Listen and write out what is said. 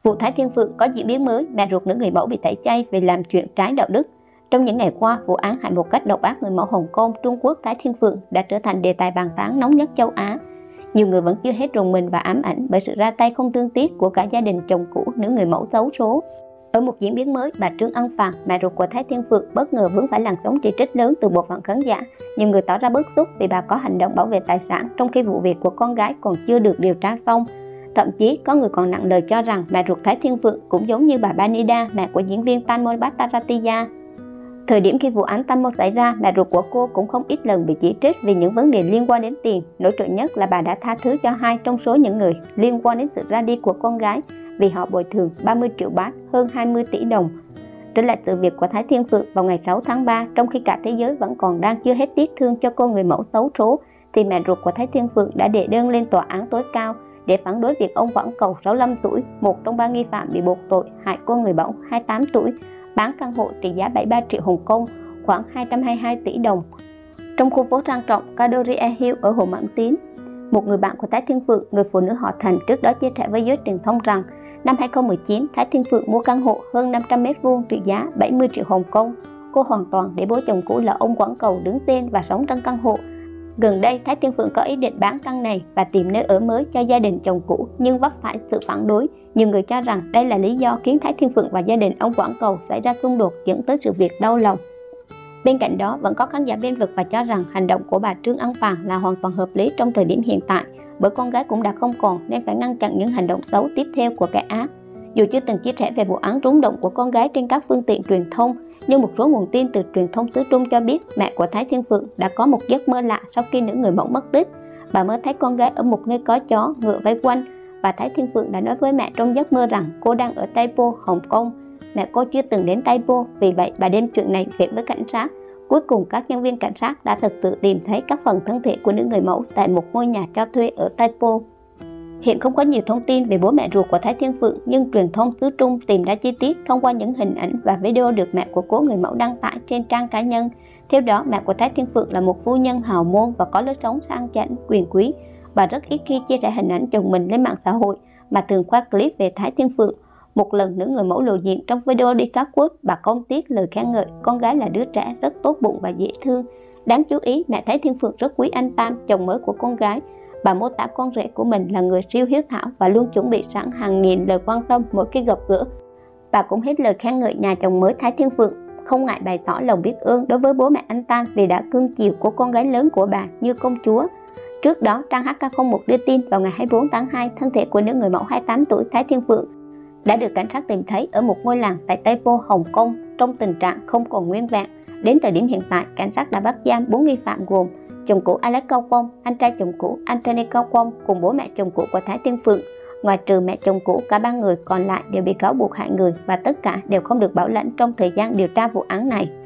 Vụ Thái Thiên Phượng có diễn biến mới, mẹ ruột nữ người mẫu bị tẩy chay vì làm chuyện trái đạo đức. Trong những ngày qua, vụ án hại một cách độc ác người mẫu Hồng Kông, Trung Quốc Thái Thiên Phượng đã trở thành đề tài bàn tán nóng nhất châu Á. Nhiều người vẫn chưa hết rùng mình và ám ảnh bởi sự ra tay không thương tiếc của cả gia đình chồng cũ nữ người mẫu xấu số. Ở một diễn biến mới, bà Trương Ân Phàn, mẹ ruột của Thái Thiên Phượng, bất ngờ vướng phải làn sóng chỉ trích lớn từ bộ phận khán giả. Nhiều người tỏ ra bức xúc vì bà có hành động bảo vệ tài sản trong khi vụ việc của con gái còn chưa được điều tra xong. Thậm chí có người còn nặng lời cho rằng mẹ ruột Thái Thiên Phượng cũng giống như bà Banida, mẹ của diễn viên Tanmol Bhattacharya. Thời điểm khi vụ án Tanmol xảy ra, mẹ ruột của cô cũng không ít lần bị chỉ trích vì những vấn đề liên quan đến tiền. Nổi trội nhất là bà đã tha thứ cho 2 trong số những người liên quan đến sự ra đi của con gái vì họ bồi thường 30 triệu baht, hơn 20 tỷ đồng. Trở lại sự việc của Thái Thiên Phượng, vào ngày 6 tháng 3, trong khi cả thế giới vẫn còn đang chưa hết tiếc thương cho cô người mẫu xấu số, thì mẹ ruột của Thái Thiên Phượng đã đệ đơn lên tòa án tối cao để phản đối việc ông Quảng Cầu 65 tuổi, một trong 3 nghi phạm bị buộc tội hại cô người mẫu 28 tuổi, bán căn hộ trị giá 73 triệu Hồng Kông, khoảng 222 tỷ đồng, trong khu phố trang trọng Cadoria Hill ở Hồ Mãn Tín. Một người bạn của Thái Thiên Phượng, người phụ nữ họ Thành, trước đó chia sẻ với giới truyền thông rằng năm 2019, Thái Thiên Phượng mua căn hộ hơn 500 m² trị giá 70 triệu Hồng Kông. Cô hoàn toàn để bố chồng cũ là ông Quảng Cầu đứng tên và sống trong căn hộ. Gần đây, Thái Thiên Phượng có ý định bán căn này và tìm nơi ở mới cho gia đình chồng cũ, nhưng vấp phải sự phản đối. Nhiều người cho rằng đây là lý do khiến Thái Thiên Phượng và gia đình ông Quảng Cầu xảy ra xung đột, dẫn tới sự việc đau lòng. Bên cạnh đó, vẫn có khán giả bên vực và cho rằng hành động của bà Trương Ân Phàn là hoàn toàn hợp lý trong thời điểm hiện tại, bởi con gái cũng đã không còn nên phải ngăn chặn những hành động xấu tiếp theo của kẻ ác. Dù chưa từng chia sẻ về vụ án rúng động của con gái trên các phương tiện truyền thông, nhưng một số nguồn tin từ truyền thông xứ Trung cho biết mẹ của Thái Thiên Phượng đã có một giấc mơ lạ sau khi nữ người mẫu mất tích. Bà mơ thấy con gái ở một nơi có chó, ngựa vây quanh, và Thái Thiên Phượng đã nói với mẹ trong giấc mơ rằng cô đang ở Taipo, Hồng Kông. Mẹ cô chưa từng đến Taipo, vì vậy bà đem chuyện này về với cảnh sát. Cuối cùng, các nhân viên cảnh sát đã thực sự tìm thấy các phần thân thể của nữ người mẫu tại một ngôi nhà cho thuê ở Taipo. Hiện không có nhiều thông tin về bố mẹ ruột của Thái Thiên Phượng, nhưng truyền thông xứ Trung tìm ra chi tiết thông qua những hình ảnh và video được mẹ của cố người mẫu đăng tải trên trang cá nhân. Theo đó, mẹ của Thái Thiên Phượng là một phu nhân hào môn và có lối sống sang chảnh, quyền quý. Bà rất ít khi chia sẻ hình ảnh chồng mình lên mạng xã hội, mà thường khoe clip về Thái Thiên Phượng. Một lần nữ người mẫu lộ diện trong video đi cá quất, bà không tiếc lời khen ngợi con gái là đứa trẻ rất tốt bụng và dễ thương. Đáng chú ý, mẹ Thái Thiên Phượng rất quý anh Tam, chồng mới của con gái. Bà mô tả con rể của mình là người siêu hiếu thảo và luôn chuẩn bị sẵn hàng nghìn lời quan tâm mỗi khi gặp gỡ. Bà cũng hết lời khen ngợi nhà chồng mới Thái Thiên Phượng, không ngại bày tỏ lòng biết ơn đối với bố mẹ anh Tam vì đã cưng chiều cô con gái lớn của bà như công chúa. Trước đó, trang HK01 đưa tin vào ngày 24 tháng 2, thân thể của nữ người mẫu 28 tuổi Thái Thiên Phượng đã được cảnh sát tìm thấy ở một ngôi làng tại Taipo, Hồng Kông trong tình trạng không còn nguyên vẹn. Đến thời điểm hiện tại, cảnh sát đã bắt giam 4 nghi phạm gồm chồng cũ Alex Cao Quong, anh trai chồng cũ Anthony Cao Quong cùng bố mẹ chồng cũ của Thái Thiên Phượng. Ngoài trừ mẹ chồng cũ, cả 3 người còn lại đều bị cáo buộc hại người và tất cả đều không được bảo lãnh trong thời gian điều tra vụ án này.